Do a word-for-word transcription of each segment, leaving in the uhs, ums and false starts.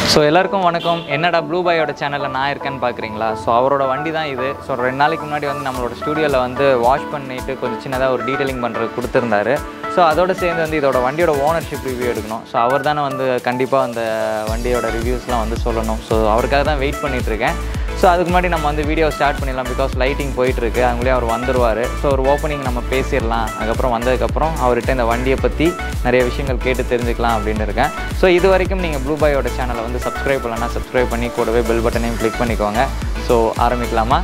So எல்லாருக்கும் வணக்கம். என்னடா ப்ளூ பாயோட சேனலில் நான் இருக்கேன்னு பார்க்குறீங்களா? ஸோ அவரோட வண்டி தான் இது. ஸோ ரெண்டு நாளைக்கு முன்னாடி வந்து நம்மளோட ஸ்டூடியோவில் வந்து வாஷ் பண்ணிவிட்டு கொஞ்சம் சின்னதாக ஒரு டீட்டெயிலிங் பண்ணுறது கொடுத்துருந்தாரு. ஸோ அதோடு சேர்ந்து வந்து இதோட வண்டியோட ஓனர்ஷிப் ரிவ்யூ எடுக்கணும். ஸோ அவர் தானே வந்து கண்டிப்பாக அந்த வண்டியோட ரிவ்யூஸ்லாம் வந்து சொல்லணும். ஸோ அவருக்காக தான் வெயிட் பண்ணிகிட்ருக்கேன். ஸோ அதுக்கு முன்னாடி நம்ம வந்து வீடியோ ஸ்டார்ட் பண்ணிடலாம். பிகாஸ் லைட்டிங் போயிட்டுருக்கு, அவங்களே அவர் வந்துடுவார். ஸோ ஒரு ஓப்பனிங் நம்ம பேசிடலாம். அதுக்கப்புறம் வந்ததுக்கப்புறம் அவர்கிட்ட இந்த வண்டியை பற்றி நிறைய விஷயங்கள் கேட்டு தெரிஞ்சுக்கலாம் அப்படின்னு இருக்கேன். ஸோ இது வரைக்கும் நீங்கள் ப்ளூ பாயோட சேனலை வந்து சப்ஸ்கிரைப் பண்ணலன்னா சப்ஸ்கிரைப் பண்ணி கூடவே பெல் பட்டனையும் கிளிக் பண்ணிக்கோங்க. ஸோ ஆரம்பிக்கலாமா?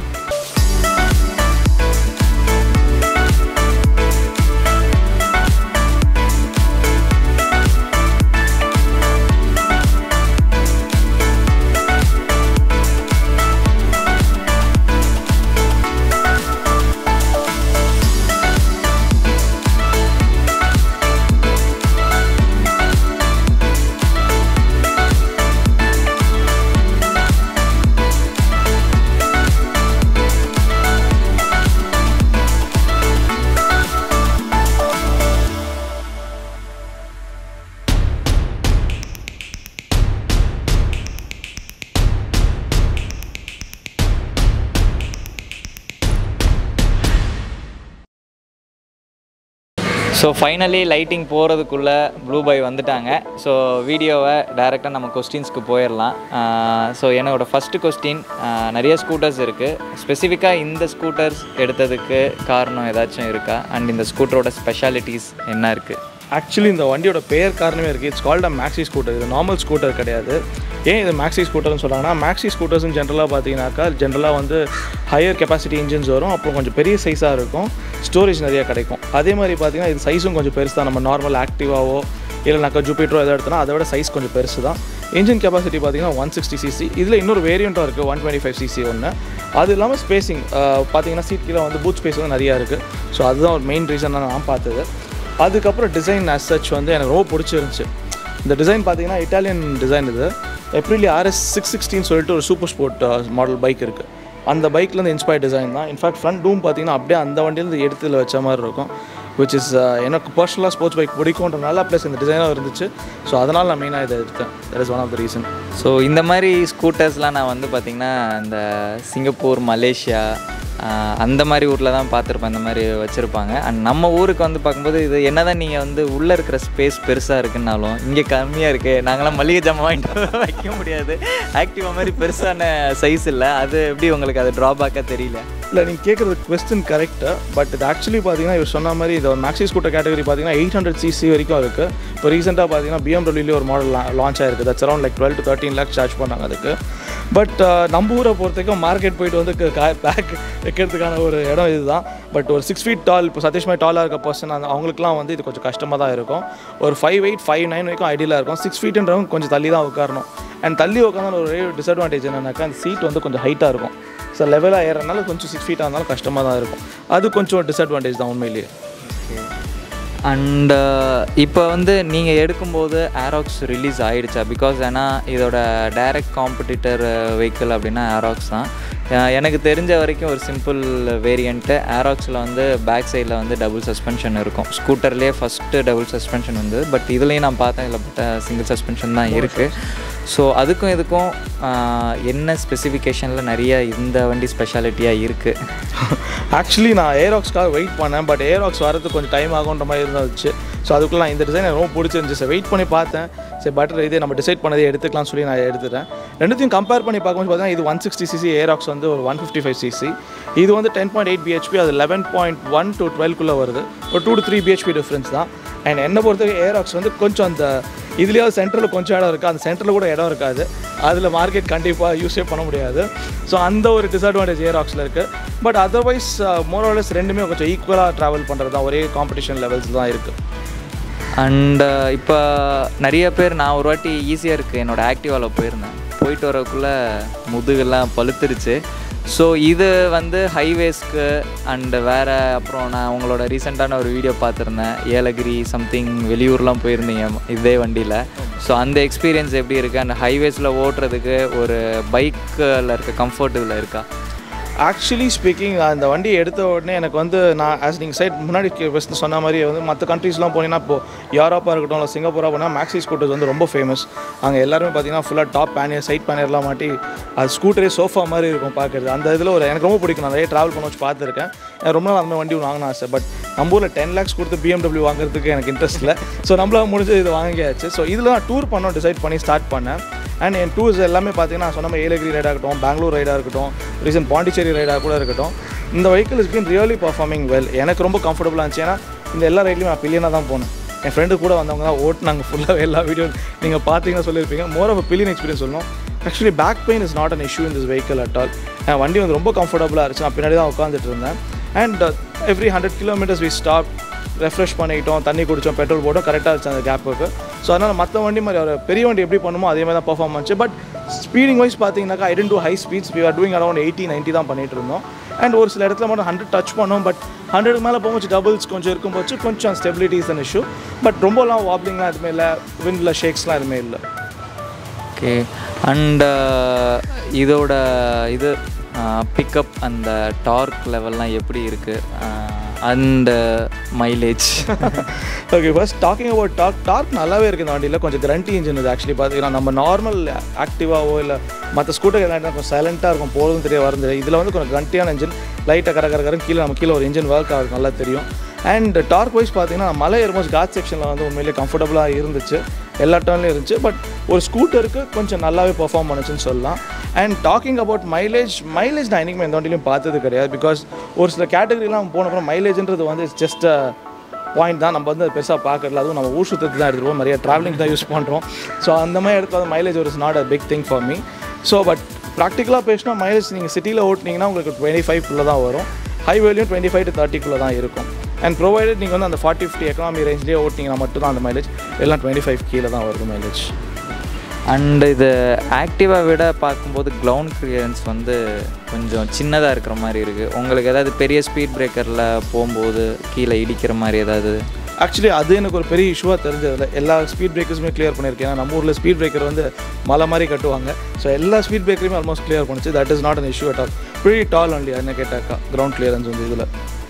ஸோ ஃபைனலி லைட்டிங் போகிறதுக்குள்ளே ப்ளூ பாய் வந்துட்டாங்க. ஸோ வீடியோவை டைரெக்டாக நம்ம கொஸ்டின்ஸ்க்கு போயிடலாம். ஸோ என்னோடய ஃபஸ்ட்டு கொஸ்டின், நிறைய ஸ்கூட்டர்ஸ் இருக்குது. ஸ்பெசிஃபிக்காக இந்த ஸ்கூட்டர்ஸ் எடுத்ததுக்கு காரணம் ஏதாச்சும் இருக்கா? அண்ட் இந்த ஸ்கூட்டரோட ஸ்பெஷாலிட்டிஸ் என்ன இருக்குது? ஆக்சுவலி இந்த வண்டியோட பேர் காரணமே இருக்குது. It's called a maxi scooter. இது நார்மல் ஸ்கூட்டர் கிடையாது. ஏன் இது மேக்ஸி ஸ்கூட்டர்னு சொல்கிறாங்கன்னா, மேக்ஸி ஸ்கூட்டர்ஸ்னு ஜென்ரலாக பார்த்தீங்கன்னாக்கா ஜென்ரலாக வந்து ஹையர் கெப்பாசிட்டி இன்ஜின்ஸ் வரும். அப்புறம் கொஞ்சம் பெரிய சைஸாக இருக்கும், ஸ்டோரேஜ் நிறையா கிடைக்கும். அதே மாதிரி பார்த்தீங்கன்னா இது சைஸும் கொஞ்சம் பெருசு தான். நம்ம நார்மல் ஆக்டிவாவோ இல்லைனாக்கா ஜூபிட்டரோ எதாவது எடுத்தோன்னா அதை விட சைஸ் கொஞ்சம் பெருசு தான். இன்ஜின் கெப்பாசிட்டி பார்த்தீங்கன்னா ஒன் சிக்ஸ்டி சிசி. இதில் இன்னொரு வேரியண்ட்டாக இருக்குது, ஒன் டுவெண்ட்டி ஃபைவ் சிசி ஒன்று. அது இல்லாமல் ஸ்பேசிங் பார்த்தீங்கன்னா சீட் கீழே வந்து பூட் ஸ்பேஸ் வந்து நிறையா இருக்குது. ஸோ அதுதான் ஒரு மெயின் ரீசன் நான் பார்த்தது. அதுக்கப்புறம் டிசைன் அஸ் சச் வந்து எனக்கு ரொம்ப பிடிச்சிருந்துச்சு. இந்த டிசைன் பார்த்தீங்கன்னா இட்டாலியன் டிசைன். இது Aprilia ஆர் எஸ் சிக்ஸ் சிக்ஸ்டின்னு சொல்லிட்டு ஒரு சூப்பர் ஸ்போர்ட் மாடல் பைக் இருக்குது. அந்த பைக்லேருந்து இன்ஸ்பயர் டிசைன் தான். இன்ஃபேக்ட் ஃப்ரண்ட் டூம் பார்த்தீங்கன்னா அப்படியே அந்த வண்டியிலேருந்து எடுத்துல வச்ச மாதிரி இருக்கும். விச் இஸ் எனக்கு பர்சனலாக ஸ்போர்ட்ஸ் பைக் பிடிக்கும்ன்றனால ப்ளஸ் இந்த டிசைனாக இருந்துச்சு. ஸோ அதனால் நான் மெயினாக இதை எடுத்தேன். That is one of the reason. So இந்த மாதிரி ஸ்கூட்டர்ஸ்லாம் நான் வந்து பார்த்திங்கன்னா இந்த சிங்கப்பூர், மலேசியா அந்த மாதிரி ஊரில் தான் பார்த்துருப்பேன். இந்த மாதிரி வச்சுருப்பாங்க. அண்ட் நம்ம ஊருக்கு வந்து பார்க்கும்போது இது என்ன தான் நீங்கள் வந்து உள்ளே இருக்கிற ஸ்பேஸ் பெருசாக இருக்குன்னாலும் இங்கே கம்மியாக இருக்குது. நாங்களாம் மளிகை ஜாமான் வாங்கிட்டு வைக்க முடியாது. ஆக்டிவா மாதிரி பெருசான சைஸ் இல்லை. அது எப்படி உங்களுக்கு அது ட்ராபேக்காக தெரியல? இல்லை, நீங்கள் கேட்குறது கொஸ்டின் கரெக்டாக. பட் இது ஆக்சுவலி பார்த்தீங்கன்னா இவர் சொன்ன மாதிரி இது மேக்ஸி ஸ்கூட்டர் கேட்டகரி பார்த்தீங்கன்னா எயிட் ஹண்ட்ரட் சிசி வரைக்கும் இருக்குது. இப்போ ரீசெண்டாக பார்த்தீங்கன்னா பிஎம்டபிள்யூலேயே ஒரு மாடல் லான்ச் ஆயிருக்கு. That's around like twelve to thirteen lakhs charge பண்ணாங்க அதுக்கு. பட் நம்ம ஊரை பொறுத்தவரைக்கும் மார்க்கெட் போயிட்டு வந்து பேக் வைக்கிறதுக்கான ஒரு இடம் இதுதான். பட் ஒரு சிக்ஸ் ஃபீட் டால், இப்போ சதீஷ் மாதிரி டாலாக இருக்க பர்சன் அந்த அவங்களுக்குலாம் வந்து இது கொஞ்சம் கஷ்டமாக தான் இருக்கும். ஒரு ஃபைவ் எயிட் ஃபைவ் நைன் வரைக்கும் ஐடியலாக இருக்கும். சிக்ஸ் ஃபீட்டுன்றவங்க கொஞ்சம் தள்ளி தான் உட்காரணும். அண்ட் தள்ளி உட்காந்து ஒரு டிஸ்அட்வான்டேஜ் என்னன்னாக்கா அந்த சீட் வந்து கொஞ்சம் ஹைட்டாக இருக்கும். ஸோ லெவலாக ஏறனால கொஞ்சம் சிக்ஸ் ஃபீட்டாக இருந்தாலும் கஷ்டமாக தான் இருக்கும். அது கொஞ்சம் டிஸ்அட்வான்டேஜ் தான் உண்மையிலேயே. அண்ட் இப்போ வந்து நீங்கள் எடுக்கும்போது ஏராக்ஸ் ரிலீஸ் ஆகிடுச்சா? பிகாஸ் ஏன்னா இதோட டைரக்ட் காம்படிட்டர் வெஹிக்கிள் அப்படின்னா ஏராக்ஸ் தான். எனக்கு தெரிஞ்ச வரைக்கும் ஒரு சிம்பிள் வேரியண்ட்டு ஏராக்ஸில் வந்து பேக் சைடில் வந்து டபுள் சஸ்பென்ஷன் இருக்கும். ஸ்கூட்டர்லேயே ஃபஸ்ட்டு டபுள் சஸ்பென்ஷன் வந்து, பட் இதுலேயும் நான் பார்த்தேன் இதில் பார்த்தா சிங்கிள் சஸ்பென்ஷன் தான் இருக்குது. ஸோ அதுக்கும் இதுக்கும் என்ன ஸ்பெசிஃபிகேஷனில் நிறைய இந்த வண்டி ஸ்பெஷாலிட்டியாக இருக்குது? ஆக்சுவலி நான் ஏராக்ஸ்க்காக வெயிட் பண்ணேன். பட் ஏராக்ஸ் வரதுக்கு கொஞ்சம் டைம் ஆகுன்ற மாதிரி இருந்துச்சு. ஸோ அதுக்குள்ளே நான் இந்த டிசைன் எனக்கு ரொம்ப பிடிச்சிருந்துச்சு. சார் வெயிட் பண்ணி பார்த்தேன். சரி பெட்டர் இதே நம்ம டிசைட் பண்ணதே எடுத்துக்கலாம்னு சொல்லி நான் எடுத்துட்டேன். ரெண்டுத்தையும் கம்பேர் பண்ணி பார்க்கும்போது பார்த்தீங்கன்னா இது ஒன் சிக்ஸ்டி சிசி, ஏராக்ஸ் வந்து ஒரு ஒன் ஃபிஃப்டி ஃபைவ் சிசி. இது வந்து டென் பாயிண்ட் எயிட் பிஹெச்பி, அது லெவன் பாயிண்ட் ஒன் டு டுவெல்க்குள்ளே வருது. ஒரு two to three BHP difference தான். அண்ட் என்னை பொறுத்தவரைக்கும் ஏராக்ஸ் வந்து கொஞ்சம் அந்த இதுலேயாவது சென்டரில் கொஞ்சம் இடம் இருக்குது, அந்த சென்டரில் கூட இடம் இருக்காது. அதில் மார்க்கெட் கண்டிப்பாக யூஸே பண்ண முடியாது. ஸோ அந்த ஒரு டிஸ்அட்வான்டேஜ் ஏராக்ஸில் இருக்குது. பட் அதர்வைஸ் மோரோலெஸ் ரெண்டுமே கொஞ்சம் ஈக்குவலாக ட்ராவல் பண்ணுறது தான், ஒரே காம்படிஷன் லெவல்ஸ் தான் இருக்குது. அண்ட் இப்போ நிறைய பேர், நான் ஒரு வாட்டி ஈஸியாக இருக்குது என்னோடய ஆக்டிவாவில் போயிருந்தேன். போயிட்டு வரக்குள்ளே முதுகெல்லாம் பழுத்துருச்சு. ஸோ இது வந்து ஹைவேஸ்க்கு அண்டு வேறு, அப்புறம் நான் உங்களோட ரீசெண்டான ஒரு வீடியோ பார்த்துருந்தேன், ஏலகிரி சம்திங் வெளியூர்லாம் போயிருந்தீங்க இதே வண்டியில். ஸோ அந்த எக்ஸ்பீரியன்ஸ் எப்படி இருக்குது? அந்த ஹைவேஸில் ஓட்டுறதுக்கு ஒரு பைக்கில் இருக்க கம்ஃபர்ட் இதில் இருக்கா? ஆக்சுவலி ஸ்பீக்கிங் அந்த வண்டி எடுத்த உடனே எனக்கு வந்து நான் ஆஸ் நீங்கள் சைட் முன்னாடி ஃபஸ்ட்டு சொன்ன மாதிரி வந்து மற்ற கண்ட்ரீஸ்லாம் போனீங்கன்னா இப்போது யூரோப்பாக இருக்கட்டும் இல்லை சிங்கப்பூராக போனால் மேக்ஸி ஸ்கூட்டர்ஸ் வந்து ரொம்ப ஃபேமஸ். அங்கே எல்லாருமே பார்த்தீங்கன்னா ஃபுல்லாக டாப் பேனியர் சைட் பேனியர்லாம் மாட்டி அது ஸ்கூட்டரே சோஃபா மாதிரி இருக்கும் பார்க்குறது. அந்த இதில் ஒரு எனக்கு ரொம்ப பிடிக்கும். நான் நிறைய ட்ராவல் பண்ண வச்சு பார்த்துருக்கேன். ரொம்ப நாள் அந்த வண்டி வாங்கின ஆசை. பட் நம்ம ஊரில் டென் லேக்ஸ் கொடுத்து பிஎம்டபிள்யூ வாங்குறதுக்கு எனக்கு இன்ட்ரெஸ்ட் இல்லை. ஸோ நம்மளால் முடிஞ்சு இது வாங்கியாச்சு. ஸோ இதில் நான் டூர் பண்ணோம் டிசைட் பண்ணி ஸ்டார்ட் பண்ணேன். அண்ட் என் டூர்ஸ் எல்லாமே பார்த்தீங்கன்னா சொன்ன மாதிரி ஏலகிரி ரைடாக இருக்கட்டும், பெங்களூர் ரைடாக இருக்கட்டும், ரீசன்ட் பாண்டிச்சேரி ரைடாக கூட இருக்கட்டும், இந்த vehicle is been really performing well. எனக்கு ரொம்ப கம்ஃபர்டபுளாக இருந்துச்சு. ஏன்னா இந்த எல்லா ரைட்லையும் நான் பில்லியனாக தான் போனேன். என் ஃப்ரெண்டு கூட வந்தவங்க தான் ஓட்டுனாங்க ஃபுல்லாக. எல்லா வீடியோ நீங்கள் பார்த்தீங்கன்னா சொல்லியிருப்பீங்க. மோர் ஆஃப் பில்லியன் எக்ஸ்பீரியன்ஸ் சொல்லணும். Actually back pain is not an issue in this vehicle at all. என் வண்டி வந்து ரொம்ப கம்ஃபர்டபுளாக இருந்துச்சு. நான் பின்னாடி தான் உட்காந்துட்டு இருந்தேன். And every hundred kilometres we stop, refresh பண்ணிக்கிட்டோம், தண்ணி குடித்தோம், பெட்ரோல் போட்டோம், கரெக்டாக இருந்துச்சு அந்த கேப்புக்கு. ஸோ அதனால் மற்ற வண்டி மாதிரி ஒரு பெரிய வண்டி எப்படி பண்ணுமோ அதே மாதிரி தான் பர்ஃபார்ம் பண்ணிச்சு. பட் ஸ்பீடிங் வைஸ் பார்த்தீங்கன்னாக்கா I tend to high speeds. We are doing around eighty ninety தான் பண்ணிட்டு இருந்தோம். அண்ட் ஒரு சில இடத்துல மட்டும் ஹண்ட்ரட் டச் பண்ணோம். பட் ஹண்ட்ரட் மேலே போகும்போது டபுள்ஸ் கொஞ்சம் இருக்கும்போது கொஞ்சம் stability is an issue. But ரொம்பலாம் வாப்லிங்லாம் எதுவுமே இல்லை, விண்டில் ஷேக்ஸ்லாம் எதுவுமே இல்லை. ஓகே. அண்ட் இதோட இது பிக்கப் அந்த டார்க் லெவல்லாம் எப்படி இருக்குது and mileage? Okay, first talking about torque torque நல்லாவே இருக்குது இந்த வண்டியில். கொஞ்சம் கிரண்டி இன்ஜின் இது. ஆக்சுவலி பார்த்தீங்கன்னா நம்ம நார்மல் ஆக்டிவாவோ இல்லை மற்ற ஸ்கூட்டர் எல்லாம் கொஞ்சம் சைலண்ட்டாக இருக்கும், போகிறதும் தெரிய வரது. இதில் வந்து கொஞ்சம் கிரண்டியான இன்ஜின், லைட்டாக கர கரகரம் கீழே நம்ம கீழே ஒரு இன்ஜின் ஒர்க் ஆகுது, நல்லா தெரியும். அண்ட் டார்க் வைஸ் பார்த்தீங்கன்னா மலை ஏறும்போது காட் செக்ஷனில் வந்து உண்மையிலேயே கம்ஃபர்டபுளாக இருந்துச்சு, எல்லா டர்ன்லேயும் இருந்துச்சு. பட் ஒரு ஸ்கூட்டருக்கு கொஞ்சம் நல்லாவே பர்ஃபார்ம் பண்ணுச்சுன்னு சொல்லலாம். And talking about mileage mileage நான் என்றைக்குமே எந்த வண்டிலையும் பார்த்தது கிடையாது. பிகாஸ் ஒரு சில கேட்டகரிலாம் போனப்பறம் மைலேஜ்ன்றது வந்து ஜஸ்ட் பாயிண்ட் தான். நம்ம வந்து பெருசாக பார்க்கறதுல, அதுவும் நம்ம ஊர் சுற்றத்துக்கு தான் எடுத்துருவோம், நிறைய ட்ராவலிங் தான் யூஸ் பண்ணுறோம். ஸோ அந்த மாதிரி இடத்துல வந்து மைலேஜ் ஒரு is not a big thing for me. So but ப்ராக்டிக்கலாக பேசினா மைலேஜ் நீங்கள் சிட்டியில் ஓட்டினீங்கன்னா உங்களுக்கு டுவெண்ட்டி ஃபைவ்க்குள்ளே தான் வரும். ஹைவேலையும் டுவெண்ட்டி ஃபைவ் டு தேர்ட்டிக்குள்ளே தான் இருக்கும். அண்ட் ப்ரொவைடட் நீங்கள் வந்து அந்த ஃபார்ட்டி ஃபிஃப்டி எக்கனாமி ரேஞ்ச்லேயே ஓட்டிங்கன்னா மட்டும் தான் அந்த மைலேஜ், எல்லாம் டுவெண்ட்டி ஃபைவ் கீழே தான் வருது மைலேஜ். அண்ட் இது ஆக்டிவா விட பார்க்கும்போது கிரவுண்ட் கிளியரன்ஸ் வந்து கொஞ்சம் சின்னதாக இருக்கிற மாதிரி இருக்குது. உங்களுக்கு ஏதாவது பெரிய ஸ்பீட் பிரேக்கரில் போகும்போது கீழே இடிக்கிற மாதிரி ஏதாவது? ஆக்சுவலி அது எனக்கு ஒரு பெரிய இஷ்யூவாக தெரிஞ்சதில்லை. எல்லா ஸ்பீட் பிரேக்கர்ஸுமே கிளியர் பண்ணியிருக்கேன். ஏன்னா நம்ம ஊரில் ஸ்பீட் பிரேக்கர் வந்து மலை மாதிரி கட்டுவாங்க. ஸோ எல்லா ஸ்பீட் பிரேக்கரையுமே ஆல்மோஸ்ட் கிளியர் பண்ணிச்சு. That is not an issue at all. Pretty tall only என்ன கேட்டாக்கா கிரவுண்ட் கிளியரன்ஸ் வந்து இதில்.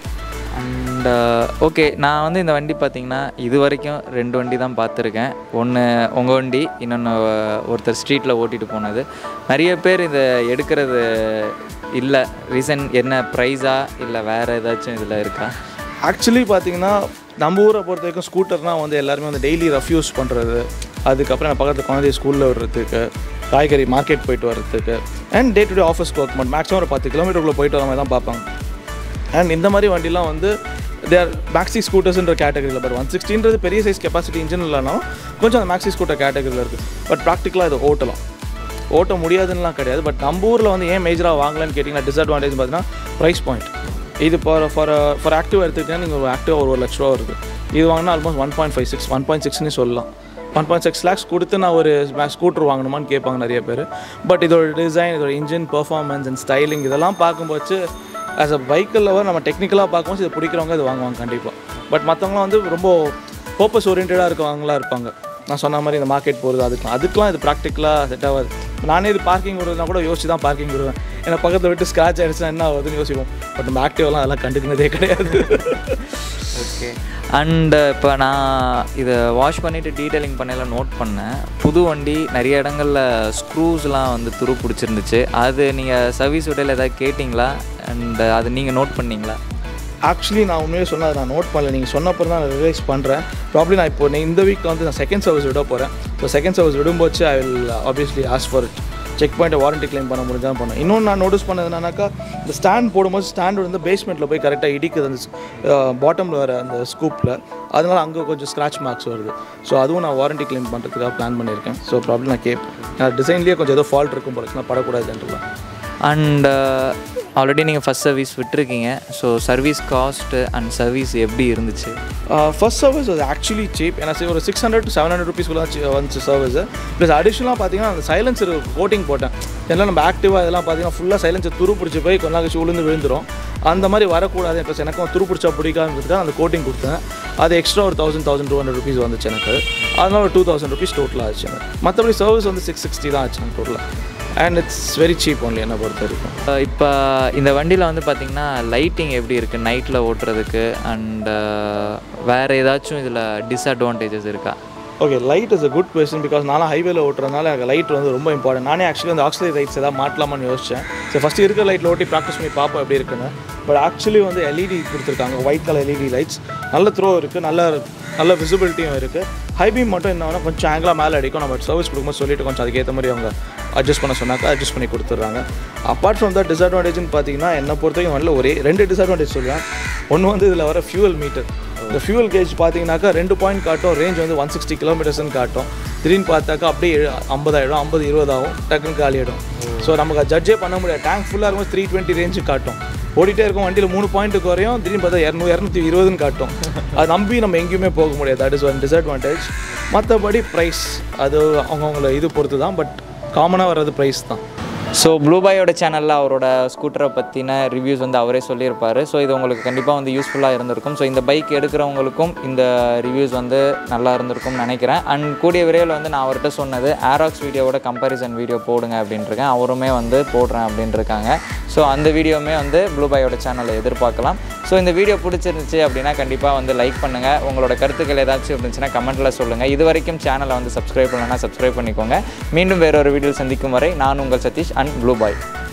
அண்ட் ஓகே, நான் வந்து இந்த வண்டி பார்த்திங்கன்னா இது வரைக்கும் ரெண்டு வண்டி தான் பார்த்துருக்கேன். ஒன்று உங்கள் வண்டி, இன்னொன்று ஒருத்தர் ஸ்ட்ரீட்டில் ஓட்டிகிட்டு போனது. நிறைய பேர் இதை எடுக்கிறது இல்லை. ரீசன் என்ன, ப்ரைஸா இல்லை வேறு ஏதாச்சும் இதில் இருக்கா? ஆக்சுவலி பார்த்தீங்கன்னா நம்ம ஊரை பொறுத்த வரைக்கும் ஸ்கூட்டர்னால் வந்து எல்லாருமே வந்து டெய்லி ரஃப்யூஸ் பண்ணுறது, அதுக்கப்புறம் நான் பக்கத்தில் குழந்தைய ஸ்கூலில் விடுறதுக்கு, காய்கறி மார்க்கெட் போயிட்டு வர்றதுக்கு, and day to day office work மட்டும் மேக்ஸிமம் ஒரு பத்து கிலோமீட்டருக்குள்ளே போயிட்டு வர மாதிரி தான் பார்ப்பாங்க. அண்ட் இந்த மாதிரி வண்டிலாம் வந்து தேர் மேக்ஸி ஸ்கூட்டர்ஸ்ன்ற கேட்டகரியில். பட் ஒன் சிக்ஸ்டின்றது பெரிய சைஸ் கெப்பாசிட்டி இன்ஜின் இல்லைனா கொஞ்சம் அந்த மேக்ஸி ஸ்கூட்டர் கேட்டகரியில் இருக்குது. பட் ப்ராக்டிக்கலாக இது ஓட்டலாம், ஓட்ட முடியாதுன்னெலாம் கிடையாது. பட் நம்ம ஊரில் வந்து ஏன் மேஜராக வாங்கலான்னு கேட்டிங்கன்னா டிஸ்அட்வான்டேஜ் பார்த்தீங்கன்னா ப்ரைஸ் பாயிண்ட். இது ஃபார் ஃபார் ஃபார் ஆக்டிவ் எடுத்துக்கிட்டீங்கன்னா நீங்கள் ஒரு ஆக்டிவ் ஒரு ஒரு லட்ச ரூபா வருது. இது வாங்கினா almost one point five six one point சிக்ஸ்னு சொல்லலாம். ஒன் பாயிண்ட் சிக்ஸ் லேக்ஸ் கொடுத்து நான் ஒரு ஸ்கூட்டர் வாங்கணுமான்னு கேட்பாங்க நிறைய பேர். பட் இதோட டிசைன், இதோட இன்ஜின் பர்ஃபார்மன்ஸ் அண்ட் ஸ்டைலிங் இதெல்லாம் பார்க்கும்போது ஆஸ் அ பைக்கில் நம்ம டெக்னிக்கலாக பார்க்கும்போது இது பிடிக்கிறவங்க இது வாங்குவாங்க கண்டிப்பாக. பட் மற்றவங்களாம் வந்து ரொம்ப பர்பஸ் ஓரியன்டாக இருக்கவங்களாம் இருப்பாங்க. நான் சொன்ன மாதிரி இந்த மார்க்கெட் போகிறது அதுக்கெலாம் அதுக்கெலாம் இது ப்ராக்டிக்கலாக செட் ஆகாது. நானே இது பார்க்கிங் விடுறதுனா கூட யோசிச்சு தான் பார்க்கிங் விடுவேன். ஏன்னா பக்கத்தில் விட்டு ஸ்க்ராட்ச் ஆகிடுச்சுன்னா என்ன ஆகுதுன்னு யோசிப்போம். பட் நம்ம ஆக்டிவெலாம் அதெல்லாம் கண்டுக்கினதே கிடையாது. ஓகே. அண்டு இப்போ நான் இதை வாஷ் பண்ணிவிட்டு டீட்டெயிலிங் பண்ணல நோட் பண்ணேன். புது வண்டி நிறைய இடங்களில் ஸ்க்ரூஸ்லாம் வந்து துரு பிடிச்சிருந்துச்சு. அது நீங்கள் சர்வீஸ் விடையில் ஏதாவது கேட்டிங்களா? அண்டு அது நீங்கள் நோட் பண்ணிங்களா? ஆக்சுவலி நான் உண்மையாக சொன்னால் அதை நான் நோட் பண்ணல. நீங்கள் சொன்னப்போ தான் நான் ரியலைஸ் பண்ணுறேன். ப்ராப்ளி நான் இப்போ இந்த வீக் வந்து நான் செகண்ட் சர்வீஸ் விட போகிறேன். ஸோ செகண்ட் சர்வீஸ் விடும்போது I will obviously ask for it. Check பாயிண்ட்டை வாரண்டி கிளைம் பண்ண முடிஞ்சால் பண்ணேன். இன்னொன்று நான் நோட்டீஸ் பண்ணது என்னன்னாக்கா, இந்த ஸ்டாண்ட் போடும்போது ஸ்டாண்ட் வந்து பேஸ்மெண்ட்டில் போய் கரெக்டாக இடிக்குது அந்த பாட்டமில் வர அந்த ஸ்கூப்பில். அதனால் அங்கே கொஞ்சம் ஸ்க்ராட்ச் மார்க்ஸ் வருது. ஸோ அதுவும் நான் வாரண்டி கிளைம் பண்ணுறதுக்காக பிளான் பண்ணியிருக்கேன். ஸோ ப்ராப்ளம் நான் கேட்பேன். டிசைன்லேயே கொஞ்சம் ஏதோ ஃபால்ட் இருக்கும் போல, நான் படக்கூடாதுன்றலாம். அண்ட் ஆல்ரெடி நீங்கள் ஃபஸ்ட் சர்வீஸ் விட்டுருக்கீங்க. So service cost and service எப்படி இருந்துச்சு? ஃபஸ்ட் சர்வீஸ் அது ஆக்சுவலி சீப். ஏன்னா ஒரு six hundred to seven hundred ருபீஸ்க்குள்ள வந்துச்சு சர்வீஸ். ப்ளஸ் அடிஷ்னலாக பார்த்தீங்கன்னா அந்த சைலன்சர் கோட்டிங் போட்டேன். எல்லாம் நம்ம ஆக்டிவாக இதெல்லாம் பார்த்தீங்கன்னா ஃபுல்லாக சைலன்சர் துரு பிடிச்சி போய் கொஞ்ச நாள் விழுந்து விழுந்துடும். அந்த மாதிரி வரக்கூடாது. ப்ளஸ் எனக்கும் துரு பிடிச்சா பிடிக்காதுன்றதுக்காக அந்த கோட்டிங் கொடுத்தேன். அது எக்ஸ்ட்ரா ஒரு thousand thousand two hundred rupees வந்துச்சு எனக்கு. அதனால் ஒரு டூ தௌசண்ட் ருபீஸ் டோட்டலாக ஆச்சு எனக்கு. மற்றபடி சர்வீஸ் வந்து சிக்ஸ் சிக்ஸ்டி தான் ஆச்சு எனக்கு டோட்டலாக. And it's very cheap only என்னை பொறுத்த வரைக்கும். இப்போ இந்த வண்டியில் வந்து பார்த்திங்கன்னா லைட்டிங் எப்படி இருக்குது நைட்டில் ஓட்டுறதுக்கு அண்ட் வேறு ஏதாச்சும் இதில் டிஸ்அட்வான்டேஜஸ் இருக்கா? Okay, light is a good question because நானும் ஹைவேல ஓட்டுறதுனால எனக்கு லைட் வந்து ரொம்ப இம்பார்ட்டன்ட். நானே ஆக்சுவலி அந்த ஆக்சிலரி லைட்ஸ் ஏதாவது மாட்டலாமான்னு யோசிச்சேன். ஸோ ஃபஸ்ட்டு இருக்கிற லைட்டில் ஓட்டி ப்ராக்டிஸ் பண்ணி பார்ப்போம் எப்படி இருக்குன்னு. பட் ஆக்சுவலி வந்து எல்இடி கொடுத்துருக்காங்க, ஒயிட் கலர் எல்இடி லைட்ஸ். நல்ல த்ரோ இருக்குது, நல்ல நல்ல விசிபிலிட்டியும் இருக்குது. ஹை பீம் மட்டும் என்னன்னா கொஞ்சம் ஆங்கிளாக மேலே அடிக்கும். நம்ம சர்வீஸ் கொடுக்கும்போது சொல்லிட்டு கொஞ்சம் அதுக்கேற்ற மாதிரி அவங்க அட்ஜஸ்ட் பண்ண சொன்னாக்கா அட்ஜஸ்ட் பண்ணி கொடுத்துட்றாங்க. அப்பார்ட் ஃப்ரம் தட் டிஸ்அட்வான்டேஜ்னு பார்த்தீங்கன்னா என்னை பொறுத்த வரைக்கும் வரல ஒரே ரெண்டு டிஸ்அட்வான்டேஜ் சொல்லுவேன். ஒன்று வந்து இதில் வர ஃபியூவல் மீட்டர். இந்த ஃபியூவல் கேஜ் பார்த்தீங்கன்னாக்கா ரெண்டு பாயிண்ட் காட்டும், ரேஞ்ச் வந்து ஒன் சிக்ஸ்டி கிலோமீட்டர்ஸ்னு காட்டும். திடீர்னு பார்த்தாக்கா அப்படியே ஐம்பதாயிடும், ஐம்பது இருபதாகும், டக்குன்னு காலியிடும். ஸோ நமக்கு ஜட்ஜே பண்ண முடியாது. டேங்க் ஃபுல்லாக இருக்கும்போது த்ரீ டுவெண்ட்டி ரேஞ்சு காட்டும். ஓடிட்டே இருக்கும் வண்டியில் மூணு பாயிண்ட்டுக்கு வரையும், திடீர்னு பார்த்தா இரநூறு இரநூத்தி இருபதுன்னு காட்டும். அது நம்பி நம்ம எங்கேயுமே போக முடியாது. That is one disadvantage. மற்றபடி ப்ரைஸ் அது அவங்கவுங்கள இது பொறுத்து தான், பட் காமனாக வர்றது ப்ரைஸ் தான். ஸோ ப்ளூ பாயோட சேனலில் அவரோட ஸ்கூட்டரை பற்றின ரிவ்யூஸ் வந்து அவரே சொல்லியிருப்பார். ஸோ இது உங்களுக்கு கண்டிப்பாக வந்து யூஸ்ஃபுல்லாக இருந்திருக்கும். ஸோ இந்த பைக் எடுக்கிறவங்களுக்கும் இந்த ரிவ்யூஸ் வந்து நல்லா இருந்திருக்கும்னு நினைக்கிறேன். அண்ட் கூடிய விரைவில் வந்து நான் அவர்கிட்ட சொன்னது ஆராக்ஸ் வீடியோவோட கம்பேரிசன் வீடியோ போடுங்க அப்படின்ட்டுருக்கேன். அவருமே வந்து போடுறேன் அப்படின்ட்டுருக்காங்க. ஸோ அந்த வீடியோவுமே வந்து ப்ளூ பாயோட சேனலில் எதிர்பார்க்கலாம். ஸோ இந்த வீடியோ பிடிச்சிருந்துச்சு அப்படின்னா கண்டிப்பாக வந்து லைக் பண்ணுங்கள். உங்களோட கருத்துக்கள் ஏதாச்சும் இருந்துச்சுன்னா கமெண்ட்டில் சொல்லுங்கள். இது வரைக்கும் சேனலை வந்து சப்ஸ்கிரைப் பண்ணலன்னா சப்ஸ்கிரைப் பண்ணிக்கோங்க. மீண்டும் வேறொரு வீடியோ சந்திக்கும் வரை நான் உங்கள் சதீஷ் அண்ட் ப்ளூ பாய்.